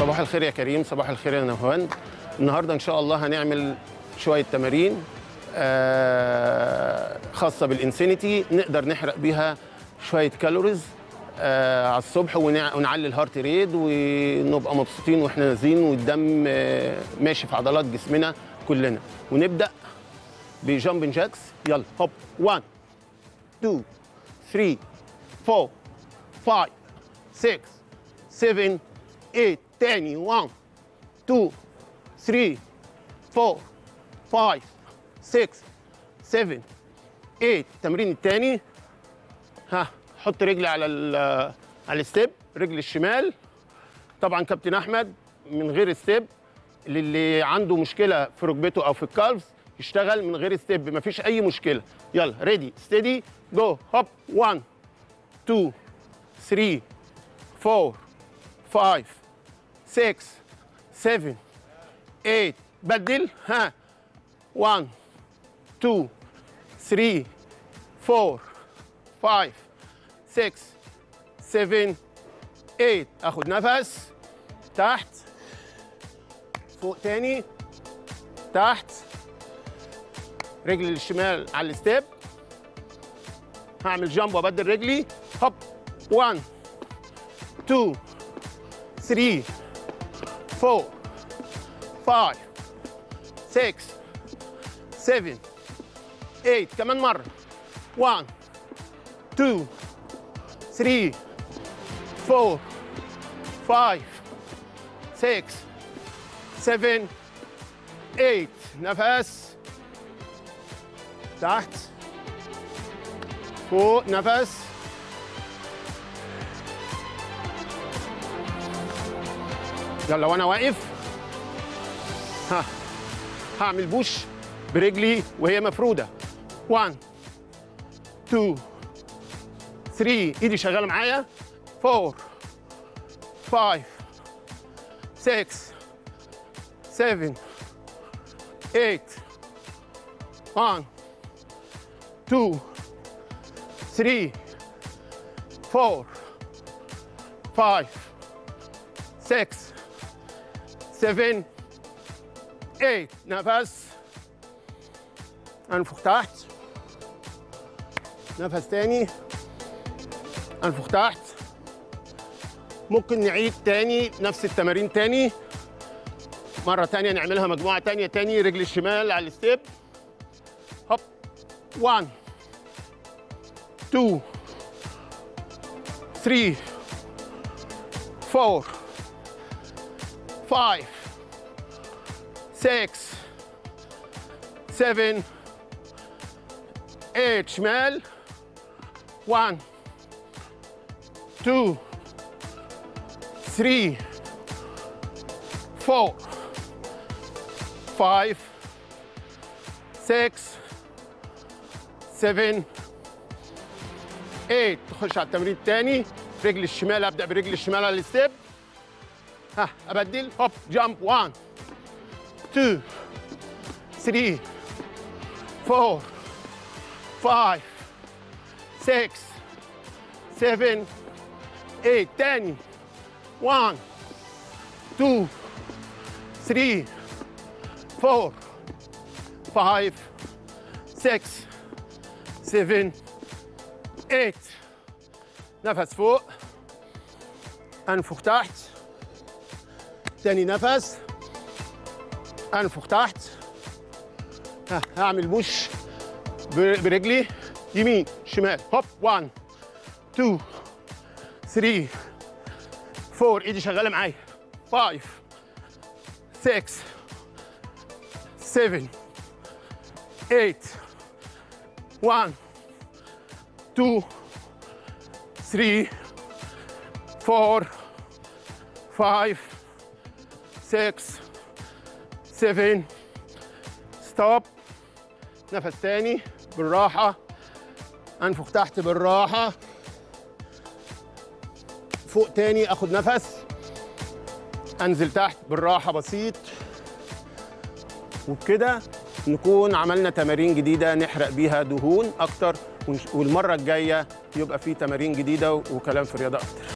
صباح الخير يا كريم، صباح الخير يا نهوان. النهارده ان شاء الله هنعمل شويه تمارين خاصه بالانسينيتي، نقدر نحرق بيها شويه كالوريز على الصبح ونعلي الهارت ريت ونبقى مبسوطين واحنا نازلين، والدم ماشي في عضلات جسمنا كلنا. ونبدا بجامبن جاكس. يلا هوب 1 2 3 4 5 6 7 8. تاني 1 2 3 4 5 6 7 8. التمرين التاني، حط رجلي على الستيب، رجل الشمال. طبعا كابتن احمد من غير ستيب، اللي عنده مشكله في ركبته او في الكالفز يشتغل من غير ستيب، مفيش اي مشكله. يلا ريدي ستيدي جو هوب 1 2 3 4 5 6 7 8. بدل 1 2 3 4 5 6 7 8. اخد نفس تحت فوق تاني تحت، رجلي الشمال على الستيب. هعمل جامب وابدل رجلي هوب 1 2 3 4 5 6 7 8. كمان مرة 1 2 3 4 5 6 7 8. نفس تحت فوق، نفس يلا. وانا واقف هعمل بوش برجلي وهي مفروده 1 2 3. ايدي شغاله معايا 4 5 6 7 8. 1 2 3 4 5 6 7 8. نفس انفخ تحت، نفس تاني انفخ تحت. ممكن نعيد تاني نفس التمارين تاني مرة تانية، نعملها مجموعة تانية تاني. رجل الشمال على الستيب هوب 1 2 3 4 5 6 7 8. شمال 1 2 3 4 5 6 7 8. تخش على التمرين الثاني. رجل الشمال، ابدا برجل الشمال على الستيب. ابدل هوب جامب 1 2 3 4 5 6 7 8. تاني 1 2 3 4 5 6 7 8. نفس فوق، انفخ تحت. تاني نفس، انفخ تحت. هعمل بوش برجلي يمين شمال هوب 1 2 3 4. ايدي شغاله معايا 5 6 7 8. 1 2 3 4 5 6 7. ستوب. نفس تاني بالراحة، انفخ تحت بالراحة. فوق تاني اخد نفس، انزل تحت بالراحة بسيط. وبكده نكون عملنا تمارين جديدة نحرق بيها دهون اكتر، والمرة الجاية يبقى في تمارين جديدة وكلام في الرياضة اكتر.